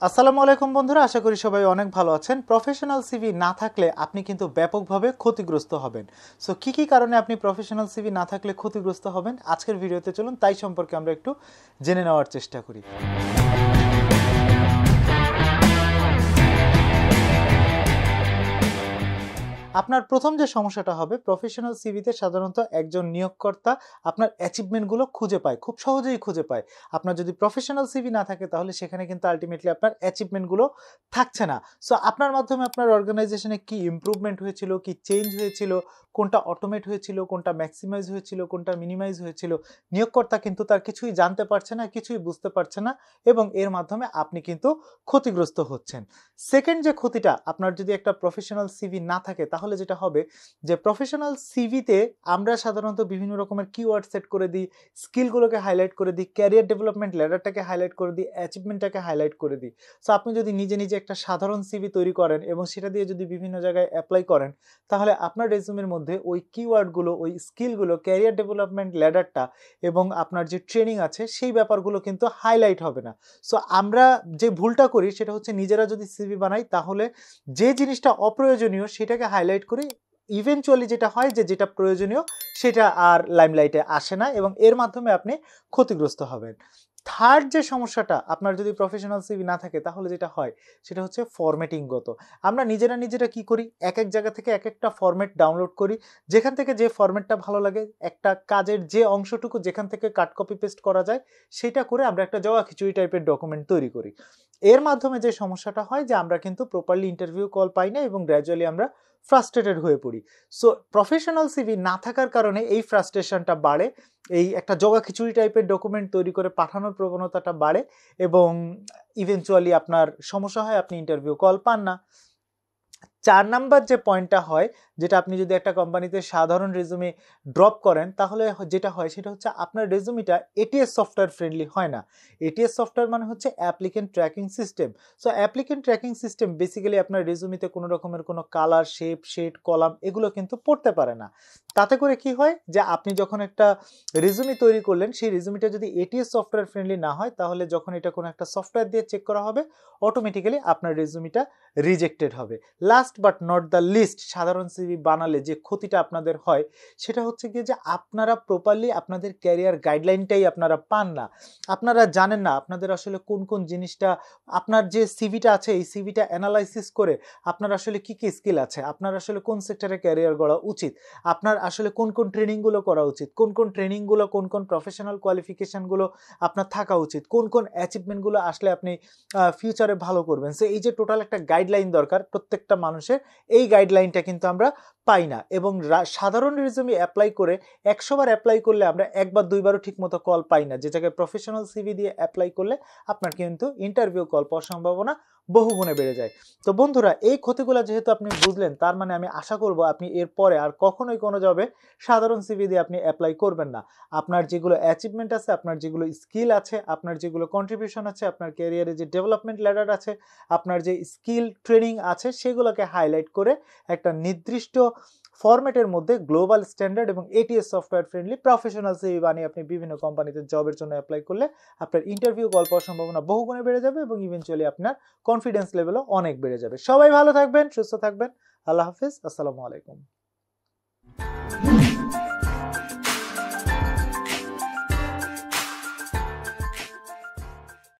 আসসালামু আলাইকুম বন্ধুরা, আশা করি সবাই অনেক ভালো আছেন। প্রফেশনাল সিভি না থাকলে আপনি কিন্তু ব্যাপকভাবে ক্ষতিগ্রস্ত হবেন। সো কি কারণে আপনি প্রফেশনাল সিভি না থাকলে ক্ষতিগ্রস্ত হবেন, আজকের ভিডিওতে চলুন তাই সম্পর্কে আমরা একটু জেনে নেওয়ার চেষ্টা করি। আপনার প্রথম যে সমস্যাটা হবে, প্রফেশনাল সিভিতে সাধারণত একজন নিয়োগকর্তা আপনার অ্যাচিভমেন্টগুলো খুঁজে পায়, খুব সহজেই খুঁজে পায়। আপনার যদি প্রফেশনাল সিভি না থাকে তাহলে সেখানে কিন্তু আলটিমেটলি আপনার অ্যাচিভমেন্টগুলো থাকছে না। সো আপনার মাধ্যমে আপনার অর্গানাইজেশনে কি ইমপ্রুভমেন্ট হয়েছিল, কি চেঞ্জ হয়েছিল, কোনটা অটোমেট হয়েছিল, কোনটা ম্যাক্সিমাইজ হয়েছিল, কোনটা মিনিমাইজ হয়েছিল, নিয়োগকর্তা কিন্তু তার কিছুই জানতে পারছে না, কিছুই বুঝতে পারছে না, এবং এর মাধ্যমে আপনি কিন্তু ক্ষতিগ্রস্ত হচ্ছেন। সেকেন্ড যে ক্ষতিটা, আপনার যদি একটা প্রফেশনাল সিভি না থাকে তাহলে যেটা হবে যে প্রফেশনাল সিভিতে আমরা সাধারণত বিভিন্ন রকমের কিওয়ার্ড সেট করে দিই, স্কিলগুলোকে হাইলাইট করে দিই, ক্যারিয়ার ডেভেলপমেন্ট ল্যাডারটাকে হাইলাইট করে দিই, অ্যাচিভমেন্টটাকে হাইলাইট করে দিই। সো আপনি যদি নিজে নিজে একটা সাধারণ সিভি তৈরি করেন এবং সেটা দিয়ে যদি বিভিন্ন জায়গায় অ্যাপ্লাই করেন, তাহলে আপনার রেজুমের মধ্যে ওই কিওয়ার্ডগুলো, ওই স্কিলগুলো, ক্যারিয়ার ডেভেলপমেন্ট ল্যাডারটা এবং আপনার যে ট্রেনিং আছে সেই ব্যাপারগুলো কিন্তু হাইলাইট হবে না। সো আমরা যে ভুলটা করি সেটা হচ্ছে, নিজেরা যদি সিভি বানাই তাহলে যে জিনিসটা অপ্রয়োজনীয় সেটাকে হাইলাইট করি, ইভেনচুয়ালি যেটা হয় যে যেটা প্রয়োজনীয় সেটা আর লাইমলাইটে আসে না, এবং এর মাধ্যমে আপনি ক্ষতিগ্রস্ত হবেন। থার্ড যে সমস্যাটা, আপনার যদি প্রফেশনাল সিভি না থাকে তাহলে যেটা হয় সেটা হচ্ছে ফরম্যাটিংগত। আমরা নিজেরা কি করি, এক এক জায়গা থেকে এক একটা ফরম্যাট ডাউনলোড করি, যেখান থেকে যে ফরম্যাটটা ভালো লাগে, একটা কাজের যে অংশটুকু যেখান থেকে কাট কপি পেস্ট করা যায় সেটা করে আমরা একটা জগা খিচুড়ি টাইপের ডকুমেন্ট তৈরি করি। এর মাধ্যমে যে সমস্যাটা হয় যে আমরা কিন্তু প্রপারলি ইন্টারভিউ কল পাই না এবং গ্র্যাজুয়ালি আমরা ফ্রাস্ট্রেটেড হয়ে পড়ি। সো প্রফেশনাল সিভি না থাকার কারণে এই ফ্রাস্ট্রেশনটা বাড়ে, এই একটা জগা খিচুড়ি টাইপের ডকুমেন্ট তৈরি করে পাঠানোর প্রবণতাটা বাড়ে, এবং ইভেনচুয়ালি আপনার সমস্যা হয়, আপনি ইন্টারভিউ কল পান না। 4 নাম্বার যে পয়েন্টটা হয়, যেটা আপনি যদি একটা কোম্পানিতে সাধারণ রেজুমে ড্রপ করেন তাহলে যেটা হয় সেটা হচ্ছে আপনার রেজুমিটা এটিএস সফটওয়্যার ফ্রেন্ডলি হয় না। এটিএস সফটওয়্যার মানে হচ্ছে applicant tracking system. So applicant tracking system basically আপনার রেজুমিতে কোনো রকমের কোনো কালার, শেপ, শেড, কলাম এগুলো কিন্তু পড়তে পারে না। তাতে করে কি হয় যে আপনি যখন একটা রেজুমি তৈরি করলেন, সেই রেজুমিটা যদি এটিএস সফটওয়্যার ফ্রেন্ডলি না হয় তাহলে যখন এটা কোনো একটা সফটওয়্যার দিয়ে চেক করা হবে, অটোমেটিক্যালি আপনার রেজুমিটা রিজেক্টেড হবে। Last but not the least, সাধারণ সিভি বানালে যে ক্ষতিটা আপনাদের হয় সেটা হচ্ছে গিয়ে যে আপনারা প্রপারলি আপনাদের ক্যারিয়ার গাইডলাইনটাই আপনারা পান না। আপনারা জানেন না আপনাদের আসলে কোন কোন জিনিসটা, আপনার যে সিভিটা আছে এই সিভিটা অ্যানালাইসিস করে আপনার আসলে কি কি স্কিল আছে, আপনার আসলে কোন সেক্টরে ক্যারিয়ার গড়া উচিত, আপনার আসলে কোন কোন ট্রেনিংগুলো করা উচিত, কোন কোন ট্রেনিংগুলো, কোন কোন প্রফেশনাল কোয়ালিফিকেশনগুলো আপনার থাকা উচিত, কোন কোন অ্যাচিভমেন্টগুলো আসলে আপনি ফিউচারে ভালো করবেন। সো এই যে টোটাল একটা গাইডলাইন দরকার প্রত্যেকটা মানুষের, এই গাইডলাইনটা কিন্তু আমরা পাই না, এবং সাধারণ রেজুমে অ্যাপ্লাই করে 100 বার অ্যাপ্লাই করলে আমরা একবার দুইবারও ঠিক মতো কল পাই না, যে জায়গায় প্রফেশনাল সিভি দিয়ে অ্যাপ্লাই করলে আপনার কিন্তু ইন্টারভিউ কল পাওয়ার সম্ভাবনা বহুগুণে বেড়ে যায়। তো বন্ধুরা, এই ক্ষতিগুলো যেহেতু আপনি বুঝলেন, তার মানে আমি আশা করব আপনি এরপরে আর কখনোই কোনো জবে সাধারণ সিভি দিয়ে আপনি অ্যাপ্লাই করবেন না। আপনার যেগুলো অ্যাচিভমেন্ট আছে, আপনার যেগুলো স্কিল আছে, আপনার যেগুলো কন্ট্রিবিউশন আছে, আপনার ক্যারিয়ারে যে ডেভেলপমেন্ট ল্যাডার আছে, আপনার যে স্কিল ট্রেনিং আছে, সেগুলোকে হাইলাইট করে একটা নির্দিষ্ট ফরম্যাটের মধ্যে গ্লোবাল স্ট্যান্ডার্ড এবং ATS software friendly professional CV বানিয়ে আপনি বিভিন্ন কোম্পানিতে জবের জন্য অ্যাপ্লাই করলে আপনার ইন্টারভিউ কল পাওয়ার সম্ভাবনা বহুগুণে বেড়ে যাবে, এবং ইভেনচুয়ালি আপনার কনফিডেন্স লেভেলও অনেক বেড়ে যাবে। সবাই ভালো থাকবেন, সুস্থ থাকবেন। আল্লাহ হাফিজ, আসসালামু আলাইকুম।